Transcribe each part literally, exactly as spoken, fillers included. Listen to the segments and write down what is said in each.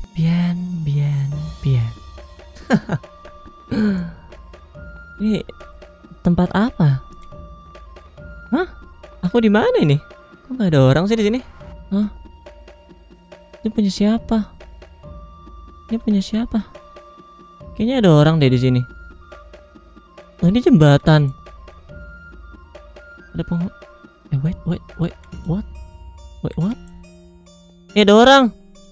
Bien, bien, bien. Ini tempat apa? Hah? Aku di mana ini? Kok nggak ada orang sih di sini? Hah? Ini punya siapa? Ini punya siapa? Kayaknya ada orang deh di sini. Oh, ini jembatan. Ada peng... Eh, wait, wait, wait, what? Wait, what? Ini ada orang.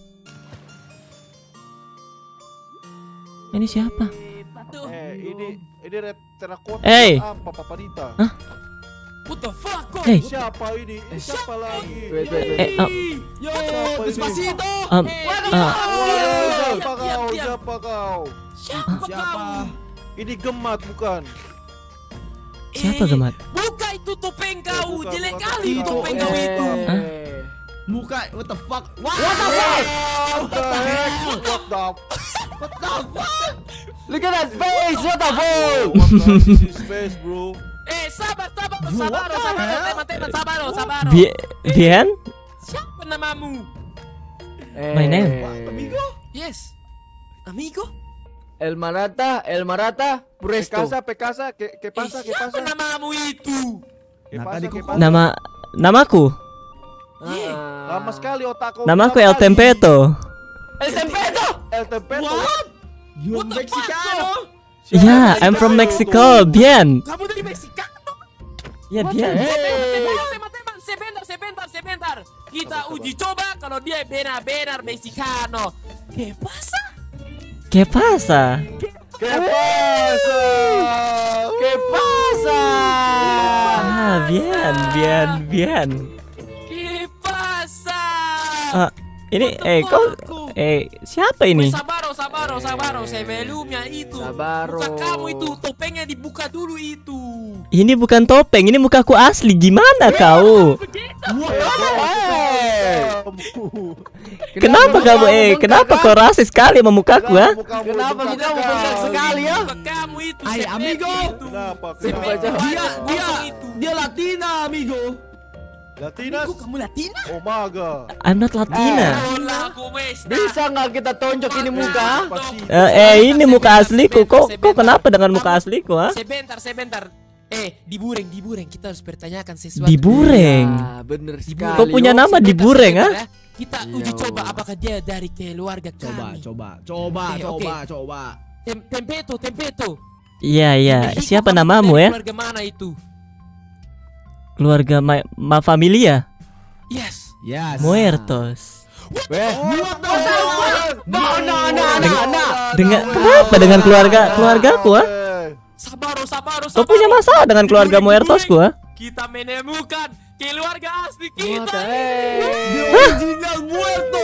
Ini siapa? Eh, ini ini red terracotta. Hey. Apa Papadita? Hah? What the fuck? Hey. Siapa ini? Ini siapa lagi? Wait, wait, wait. Eh, oh, Yo, Siapa ini? Despacito. um, Eh, ah, Wah, siapa diam, kau? diam. Siapa kau? Siapa kau? Ini Gemat bukan? siapa Eh, Gemat? Buka itu topeng kau, bukan, jelek bukan kali topeng topeng kau. kau itu. Hah? Muka, what the fuck? What What the fuck? What the heck? What the What the fuck? Look at that face, what the fuck? What the is his face, bro? Eh, sabar, sabar, You sabar, what the sabar, hell? teman-teman, sabar, sabar. Bien, bien? Siapa namamu? My name. Amigo? Yes. Amigo? El Marata, El Marata, Presto. Pekasa, Pekasa, que que Eh, pasa, que siapa pasa? namamu itu? Que Nah, pasa, tadi que kok- pasa? Nama namaku? Ah. Lama sekali otak kau. Namaku lama El kali. Tempeto. El Tempeto. El Tempeto. You What the fuck, Mexicano. bro? Yeah, I'm from Mexico. Bien. Kamu dari Meksikano? Ya, bien. Sebentar, teman-teman, sebentar, sebentar, sebentar. Kita uji coba kalau dia benar-benar Meksikano. ¿Qué pasa? ¿Qué pasa? ¿Qué pasa? ¿Qué pasa? Ah, bien, bien, bien. ¿Qué pasa? Ah, ini eh kau eh siapa ini? Weh, sabaro, sabaro, sabaro. Sebelumnya itu. Sabaro. Muka kamu itu topengnya dibuka dulu itu. Ini bukan topeng, ini mukaku asli. Gimana kau? Kenapa kamu eh kenapa kau rasis sekali sama mukaku ha? Kenapa kita membengkak sekali ya? Muka kamu itu. Ay, seperti amigo. itu. Kenapa? Seperti Kenapa? itu. Dia, dia, Kosong itu. dia Latina, amigo. Latinas? Amigo, kamu Latina? Oh maga. I'm not Latina. Hola, ¿cómo está? Bisa nggak kita tonjok ini muka? Eh, eh ini muka asliku. Kok kok kenapa dengan muka asliku ha? Sebentar, sebentar. Eh, dibureng, dibureng. Kita harus pertanyakan sesuatu. Dibureng. Ah, bener sekali. Kau punya Yo. nama Sebentar, Dibureng ha? sebentar, ya. Kita Iya, uji coba Allah. apakah dia dari keluarga Coba, kami. coba, coba, Eh, coba, oke. coba. Tem tempeto, tempeto. Iya, iya. Mexico, Siapa kamu namamu dari ya? Keluarga mana itu? Keluarga Ma, Ma Familia. Yes. Yes. Muertos. Weh, what the fuck? No, no, no, no, no. Dengan kenapa dengan keluarga keluargaku ha? Sabaro, sabaro, Kau sabaro. punya masalah dengan keluarga Dibureng, Muertosku ha? Kita menemukan keluarga asli What kita. the hell? Original muerto.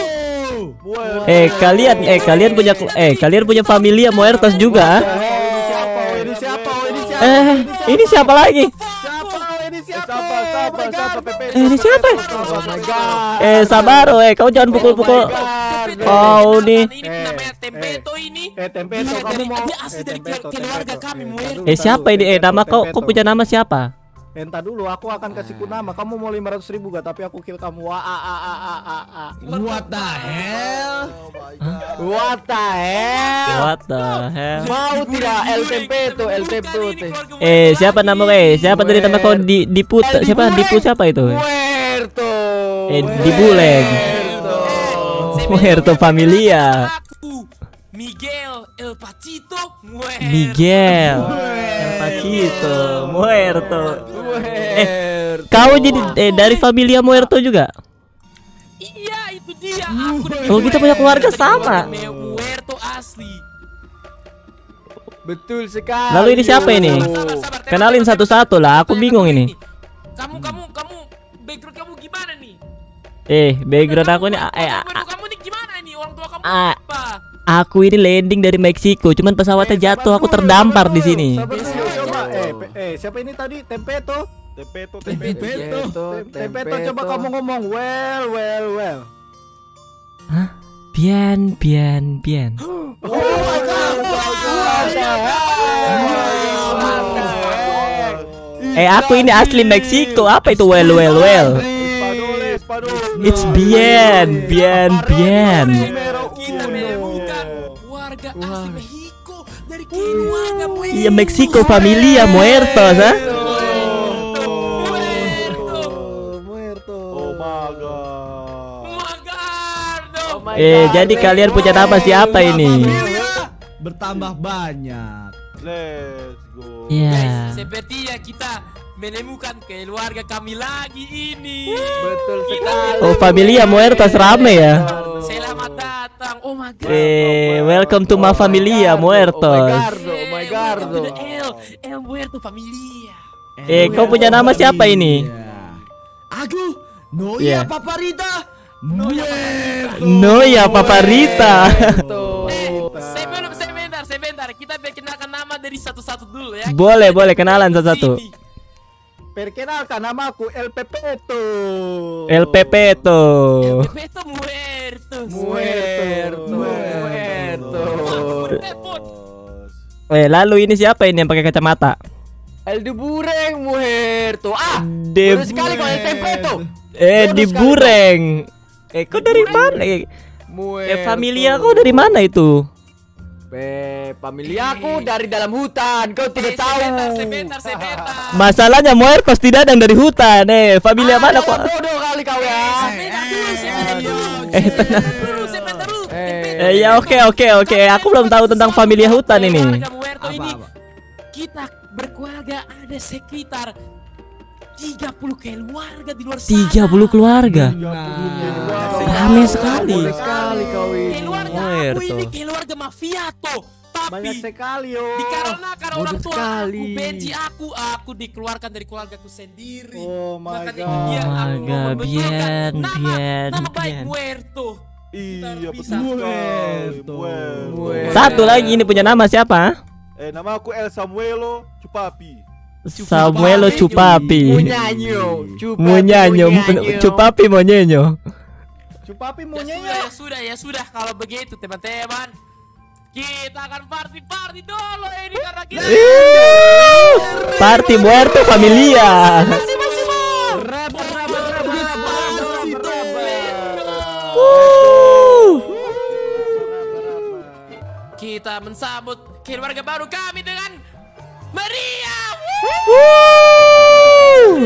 Eh kalian eh kalian punya eh kalian punya familia Muertos juga ha? Ini siapa? Ini siapa? Ini siapa? Eh ini siapa lagi? Siapa? Ini siapa? Siapa? Siapa? Siapa? Pepe? Eh, ini siapa? Oh my god. Eh Sabaro eh kau jangan pukul-pukul. Oh my God. Kau nih. Ini namanya tempeto ini. Eh, Tempeto, Dia kamu dari- mau? dia asli Eh, dari Tempeto, keluarga Tempeto. kami, Eh, Muerto. tar Eh siapa ini eh nama kau kau punya nama siapa? Entah dulu, aku akan kasih ku nama. Kamu mau lima ratus ribu gak? Tapi aku kill kamu. Wah, a a a a a a. What the hell? Oh my god. What the hell? What the hell? Mau tidak El Tempeto, El Tempeto. Eh siapa nama eh siapa tadi nama kau di Diput El siapa Dibureng. Dipu siapa itu? Muerto. Eh Dibuleng. Muerto. Muerto Familia. Aku Miguel El Pacito Muerto. Miguel. El Pacito Muerto. Eh, kau jadi eh, dari familia Muerto juga? Iya itu dia. Aku dari Oh, kita punya keluarga dari sama. keluarga Muerto asli. Betul sekali. Lalu ini siapa ini? Sabar, sabar, teman, Kenalin teman, satu-satu teman, lah, aku teman, bingung teman, ini. Kamu kamu kamu background kamu gimana nih? Eh background aku ini eh, Kamu, a- kamu nih gimana nih? Orang tua kamu Ah. apa? aku ini landing dari Meksiko, cuman pesawatnya jatuh, aku terdampar di sini. Sabar dulu, coba. Eh, pe- eh, siapa ini tadi? Tempeto. Tempeto, Tempeto. Tempeto. Tem- Tempeto, coba kamu ngomong. Well, well, well. Hah? Bien, bien, bien. Oh my god. What the hell? Eh aku ini asli Meksiko, apa itu well, well, well? Espadol, espadol. It's bien, bien, bien. Kita asli Mexico dari keluarga Muertos. Iya, Mexico Familia Muertos, ha? Muerto. Oh my god. Magardo. Eh, jadi kalian punya nama siapa ini? Bertambah banyak. Let's go. Iya. Guys, sepertinya kita menemukan keluarga kami lagi ini. Betul Kita sekali. Oh, Familia Muertos rame ya. Selamat datang. Oh my god. Eh, welcome to my Familia Oh my Muertos. gardo, oh my Eh, gardo. welcome to the El El Muerto Familia. Eh, kau punya nama siapa ini? Aku Noya Iya. Paparita. Muerto. No ya, Paparita. Eh, sebelum sebentar, sebentar. Kita perkenalkan nama dari satu-satu dulu ya. Boleh, boleh kenalan satu-satu. Sini. Perkenalkan namaku El Pepeto. El Pepeto. El Pepeto Muertos. Muerto. Muerto. Telepon. Eh, lalu ini siapa ini yang pakai kacamata? El Debureng Muerto. Ah, De baru sekali kau El Pepeto. Eh, Baru di sekali. Bureng. Eh, kau dari mana? Eh, Muerto. eh, familia kau dari mana itu? Pe, familiaku dari dalam hutan. Kau tidak Eh, tahu. Sebentar, sebentar, sebentar. Masalahnya Muertos tidak ada yang dari hutan. Eh, familia mana kok? Bodoh kali kau ya. Sebentar dulu, sebentar dulu. Eh, tenang. Dulu, sebentar dulu. Eh, Eh, ya oke oke oke. Aku belum tahu tentang familia hutan ini. Keluarga Muerto Apa, ini apa? kita berkeluarga ada sekitar tiga puluh keluarga di luar sana. tiga puluh keluarga. Nah, Rame sekali. Boleh sekali kau ini. Keluarga aku Muerto. ini keluarga mafiato. Banyak Tapi sekali yo. dikarenakan Bodoh orang tua sekali. aku benci aku, aku dikeluarkan dari keluargaku sendiri. Oh my Makanya god. kemudian aku Oh my mau God, membetulkan Bian, nama, Bian, nama baik Bian. Muerto. Iya harus betul bisa. sekali. Muerto. Muerto. Muerto. Satu lagi ini punya nama siapa? Eh, nama aku El Samuelo Cupapi. Samuelo Cupapi. Munyanyo. Cupapi Munyanyo, munyanyo. Cupapi monyenyo. Cupapi Ya munyanyo. sudah, ya sudah, ya sudah. Kalau begitu teman-teman, kita akan party-party dulu ini karena kita Party Muerto Familia. masih masih mau. Raba raba raba raba raba. Wuh. Kita mensambut keluarga baru kami dengan meriah. Wuh.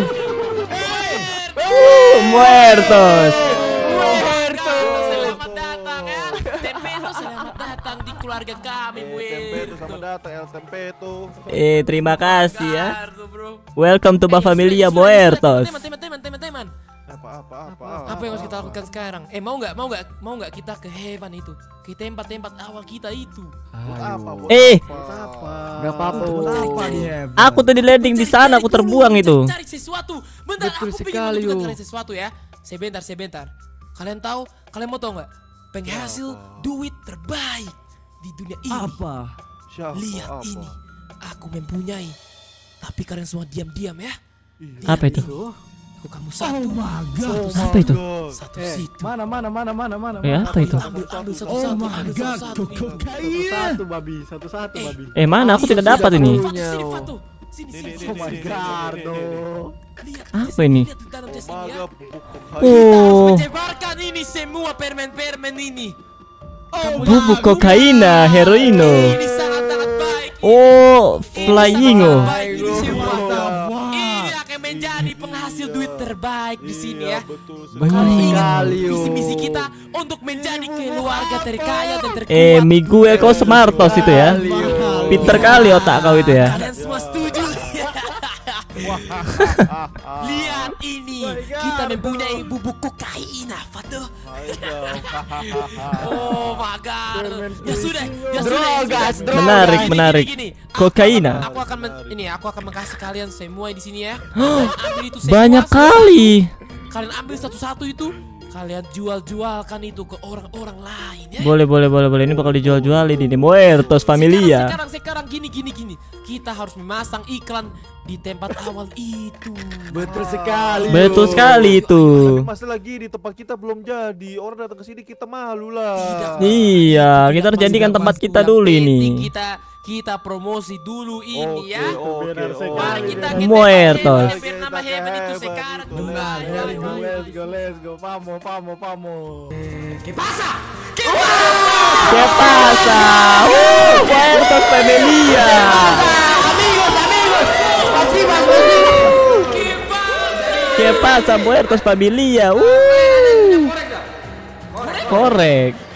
Wuh, Muertos. Muerto, selamat datang ya. Tempeto, selamat datang di keluarga kami, Tempeto sama Muerto. datang El Tempeto. Eh, terima kasih ya. Gardo, bro. Welcome to my Eh, Familia sudah, sudah, Muertos. sudah. Teman, teman, teman, teman. Apa apa apa. Apa yang harus kita lakukan sekarang? Eh, mau nggak, mau nggak, mau nggak kita ke heaven itu, ke tempat-tempat awal kita itu? Buat apa? Buat Eh. apa? Gak apa-apa. apa dia? Aku tadi landing di sana, aku terbuang itu. Cari sesuatu. Bentar, Betul aku sekali, pengen menunjukkan yo. kalian sesuatu ya. Sebentar, sebentar. Kalian tahu, kalian mau tahu nggak? Penghasil duit terbaik di dunia ini. Apa? Siapa? Lihat apa? ini, aku mempunyai. Tapi kalian semua diam-diam ya. Apa itu? Aku kamu Oh satu, my god. Apa itu? satu Eh, situ. mana mana mana mana mana. Eh, apa itu? Ambil, ambil Oh satu-satu, my ambil god. satu-satu. ini. Kokain. Satu babi, satu-satu Eh. babi. Eh, mana? Aku tidak dapat ini. Fatu, sini, Fatu. Sini, Ini, sini, ini, sini. Oh my ini, god. ini, ini, ini. Lihat, Apa Jesse, ini? lihat di dalam Jesse ini ya. Maga bubuk Kita kokain. harus Oh, menyebarkan ini semua permen-permen ini. bubuk kokaina, heroino. Ini sangat-sangat baik. Oh, Ini flyingo. sangat-sangat baik ini semua. What the fuck? Ini akan menjadi penghasil duit terbaik di sini ya. Iya, betul Kali Banyak ini sekali, yo. visi misi kita untuk menjadi keluarga terkaya dan terkuat. Eh, Miguel kau smartos itu ya. Pinter kali otak kau itu ya. Kalian semua setuju? Lihat ini, kita mempunyai bubuk kokaina, Fatu. Oh my god. Ya sudah, ya sudah. ya Drogas, sudah. drogas. Menarik, Gini, menarik. gini, gini. Aku Kokaina. akan- Aku akan men- ini, aku akan mengkasih kalian semua di sini ya. Kalian ambil itu semua, Banyak satu-satu. kali. Kalian ambil satu-satu itu, kalian jual-jualkan itu ke orang-orang lain ya. Boleh, boleh, boleh, boleh. Ini bakal dijual-jualin ini. Muertos Familia. Sekarang, sekarang, sekarang gini, gini, gini. Kita harus memasang iklan di tempat awal itu. Betul sekali. Betul sekali itu. Masalah lagi di tempat kita belum jadi. Orang datang ke sini kita malu lah. Tidak. Iya, kita harus jadikan tempat kita dulu Penting ini. Kita kita promosi dulu ini Oke, ya. oke, Benar oke. sekali. Mari kita ke Muertos. tempat heaven, bernama heaven itu sekarang juga. Ya, Let's go, let's go, let's go. Pamo, pamo, pamo. ¿Qué pasa? ¿Qué pasa? Uh. Puertos Familia. Amigos, amigos. Masih mas, masih. ¿Qué pasa, Puertos Familia? Uh. Korek.